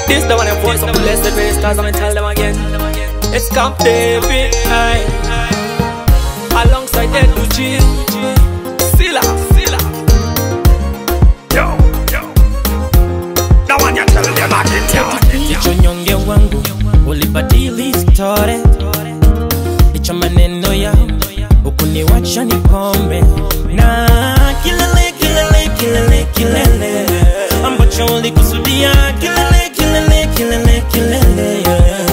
This the one I'm for some blessed ministers, I'ma tell them again. It's Camp David, aye. Alongside Educhi, Silla. Yo. That one you tell them again. Kichonyonge wangu ulibadili story. Licha maneno ya ukuniwacha nipombe. Na kilele ambacho ulikusudia kilele.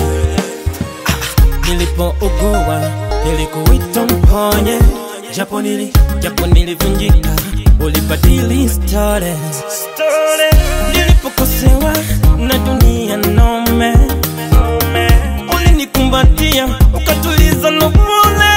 Nilipougua nilikuita mponye, japo nilivunjika ulibadili story. Nilipokosewa na dunia nome, ulinikumbatia ukatuliza na upole.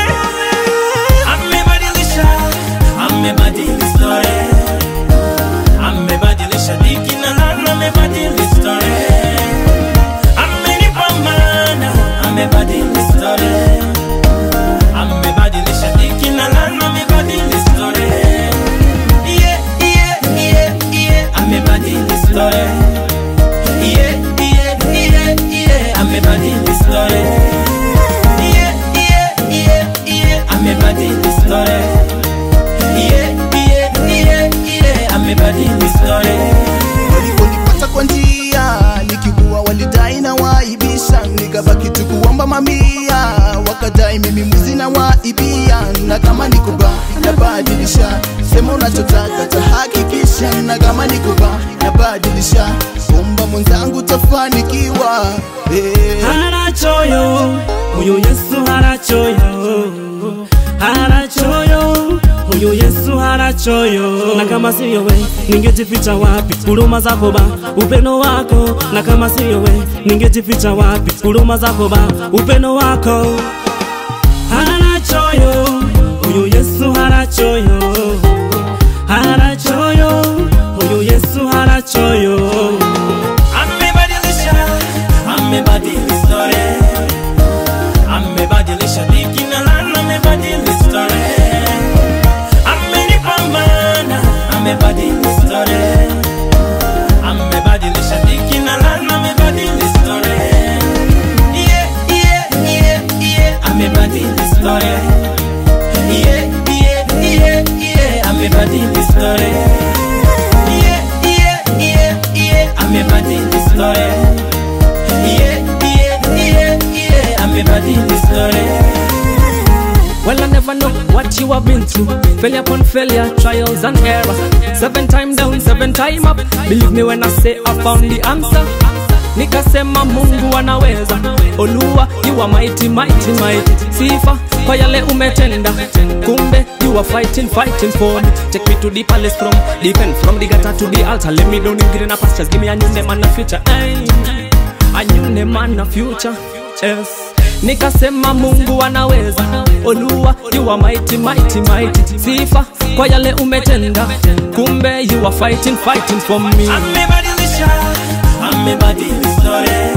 Amebadili story. Amebadilisha diki na lana, amebadili story. Amenipa maana, amebadili story. Amebadilisha diki na lana, amebadili story. Yeah. Amebadili story. Yeah. Amebadili story. Yeah. Amebadili story. Amebadili story. Waliponipata kwa njia nikikuwa walidai na waibisha, nikabaki tu kuomba mamia, wakadai mimi mwizi na waibia. Na kama nikuba nabadilisha, sema unachotaka tahakikisha. Na kama nikuba nabadilisha, omba mwenzangu tafanikiwa. Harachoyo, huyo Yesu harachoyo. Huyo Yesu harachoyo. Na kama siyo we, ningejificha wapi? Huruma zako ba, upendo wako. Na kama siyo we, ningejificha wapi? Huruma zako ba, upendo wako. Harachoyo, huyo Yesu harachoyo. Huyo Yesu harachoyo. Amebadili story. Amebadilisha diki na lana, amebadili story. Amenipa maana, amebadili story. Amebadilisha diki na lana, amebadili story. Yeah. Amebadili story. Yeah. Amebadili story. Yeah. Amebadili story. Amebadili story. Well, I never know what you have been through. Failure upon failure, trials and errors. 7 times down, 7 times up. Believe me when I say I found the answer. Nikasema Mungu anaweza. Oluwa, you are mighty. Sifa kwa yale umetenda. Kumbe you are fighting for me. Take me to the palace from the gutter to the altar. Let me down in greener pastures. Give me a new name and a future. A new name and a future. Yes. Nikasema Mungu anaweza. Oluwa, you are mighty. Sifa kwa yale umetenda. Kumbe you are fighting for me. Amebadilisha, amebadili story.